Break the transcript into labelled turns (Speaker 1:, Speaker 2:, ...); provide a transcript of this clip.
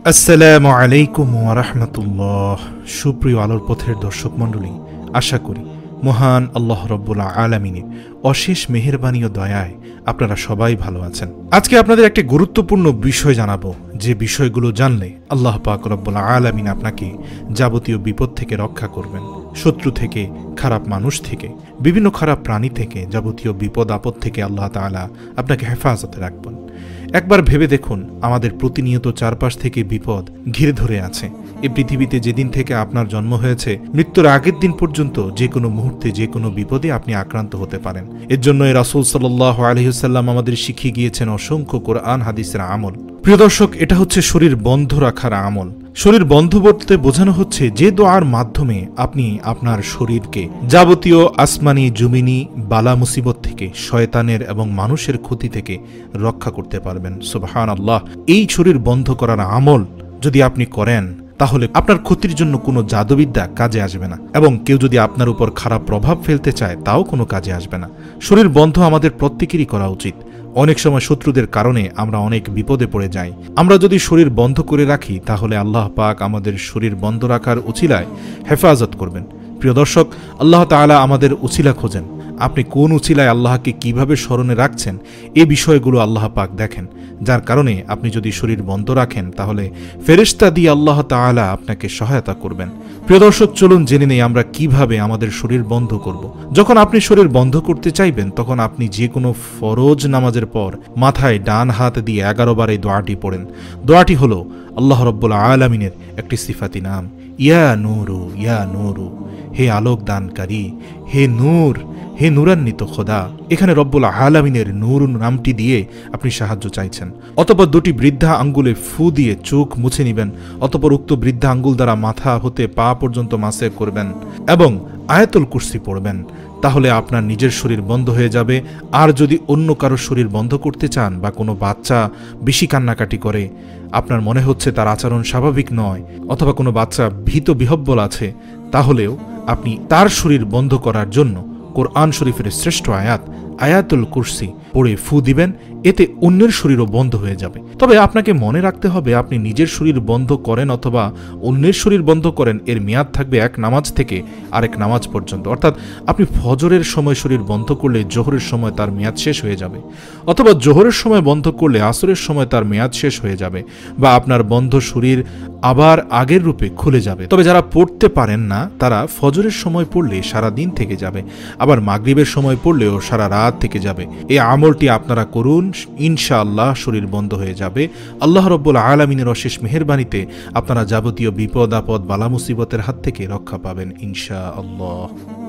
Speaker 1: আসসালামু আলাইকুম ওয়া রাহমাতুল্লাহ। সুপ্রিয় আলোর পথের দর্শক মণ্ডলী, আশা করি মহান আল্লাহ রাব্বুল আলামিনের অশেষ মেহেরবানি ও দয়ায় আপনারা সবাই ভালো আছেন। আজকে আপনাদের একটি গুরুত্বপূর্ণ বিষয় জানাবো, যে বিষয়গুলো জানলে আল্লাহ পাক রব্বুল আলামিন আপনাকে যাবতীয় বিপদ থেকে রক্ষা করবেন। শত্রু থেকে, খারাপ মানুষ থেকে, বিভিন্ন খারাপ প্রাণী থেকে, যাবতীয় বিপদ আপদ থেকে আল্লাহ তাআলা আপনাকে হেফাজতে রাখবেন। একবার ভেবে দেখুন, আমাদের প্রতিনিয়ত চারপাশ থেকে বিপদ ঘিরে ধরে আছে। এই পৃথিবীতে যেদিন থেকে আপনার জন্ম হয়েছে, মৃত্যুর আগের দিন পর্যন্ত যে কোনো মুহূর্তে যে কোনো বিপদে আপনি আক্রান্ত হতে পারেন। এর জন্য রাসূল সাল্লাল্লাহু আলাইহি ওয়াসাল্লাম আমাদের শিখিয়ে গিয়েছেন অসংখ্য কোরআন হাদিসের আমল। প্রিয় দর্শক, এটা হচ্ছে শরীর বন্ধ রাখার আমল। শরীর বন্ধ বলতে বোঝানো হচ্ছে যে দোয়ার মাধ্যমে আপনি আপনার শরীরকে যাবতীয় আসমানি জমিনি বালা মুসিবত থেকে, শয়তানের এবং মানুষের ক্ষতি থেকে রক্ষা করতে পারবেন। সুবহানাল্লাহ। এই শরীর বন্ধ করার আমল যদি আপনি করেন, তাহলে আপনার ক্ষতির জন্য কোনো জাদুবিদ্যা কাজে আসবে না, এবং কেউ যদি আপনার উপর খারাপ প্রভাব ফেলতে চায় তাও কোনো কাজে আসবে না। শরীর বন্ধ আমাদের প্রত্যেকেরই করা উচিত। অনেক সময় শত্রুদের কারণে আমরা অনেক বিপদে পড়ে যাই। আমরা যদি শরীর বন্ধ করে রাখি, তাহলে আল্লাহ পাক আমাদের শরীর বন্ধ রাখার উছিলায় হেফাজত করবেন। প্রিয় দর্শক, আল্লাহ তাআলা আমাদের উছিলা খোঁজেন। আপনি কোন উছিলায় আল্লাহকে কিভাবে স্মরণে রাখছেন, এই বিষয়গুলো আল্লাহ পাক দেখেন। যার কারণে আপনি যদি শরীর বন্ধ রাখেন, তাহলে ফেরেশতা দিয়ে আল্লাহ তাআলা আপনাকে সহায়তা করবেন। প্রিয় দর্শক, চলুন জেনে নেই আমরা কিভাবে আমাদের শরীর বন্ধ করব। যখন আপনি শরীর বন্ধ করতে চাইবেন, তখন আপনি যে কোনো ফরজ নামাজের পর মাথায় ডান হাত দিয়ে 11 বার এই দোয়াটি পড়েন। দোয়াটি হলো আল্লাহ রাব্বুল আলামিনের একটি সিফাতি নাম, ইয়া নূরু ইয়া নূরু, হে আলোক দানকারী, হে নূর, হে নূরান্বিত খোদা। এখানে রব্বুল আলামিনের নূর নামটি দিয়ে আপনি সাহায্য চাইছেন। অতঃপর দুটি বৃদ্ধা আঙ্গুলে ফু দিয়ে চোখ মুছে নেবেন। অতঃপর উক্ত বৃদ্ধা আঙ্গুল দ্বারা মাথা হতে পা পর্যন্ত মাসে করবেন এবং আয়াতুল কুরসি পড়বেন। তাহলে আপনার নিজের শরীর বন্ধ হয়ে যাবে। আর যদি অন্য কারো শরীর বন্ধ করতে চান, বা কোনো বাচ্চা বেশি কান্নাকাটি করে, আপনার মনে হচ্ছে তার আচরণ স্বাভাবিক নয়, অথবা কোনো বাচ্চা ভীত বিহব্বল আছে, তাহলেও আপনি তার শরীর বন্ধ করার জন্য কোরআন শরীফের শ্রেষ্ঠ আয়াত আয়াতুল কুরসি পড়ে ফু দিবেন। এতে অন্যের শরীরও বন্ধ হয়ে যাবে। তবে আপনাকে মনে রাখতে হবে, আপনি নিজের শরীর বন্ধ করেন অথবা অন্যের শরীর বন্ধ করেন, এর মেয়াদ থাকবে এক নামাজ থেকে আরেক নামাজ পর্যন্ত। অর্থাৎ আপনি ফজরের সময় শরীর বন্ধ করলে জোহরের সময় তার মেয়াদ শেষ হয়ে যাবে, অথবা জোহরের সময় বন্ধ করলে আসরের সময় তার মেয়াদ শেষ হয়ে যাবে, বা আপনার বন্ধ শরীর আবার আগের রূপে খুলে যাবে। তবে যারা পড়তে পারেন না, তারা ফজরের সময় পড়লে সারা দিন থেকে যাবে, আবার মাগরিবের সময় পড়লেও সারা রাত থেকে যাবে। এই আমলটি আপনারা করুন, ইনশাআল্লাহ শরীর বন্ধ হয়ে যাবে। আল্লাহ রাব্বুল আলামিনের অশেষ মেহেরবানিতে আপনারা যাবতীয় বিপদ আপদ বালা মুসিবতের হাত থেকে রক্ষা পাবেন ইনশাআল্লাহ।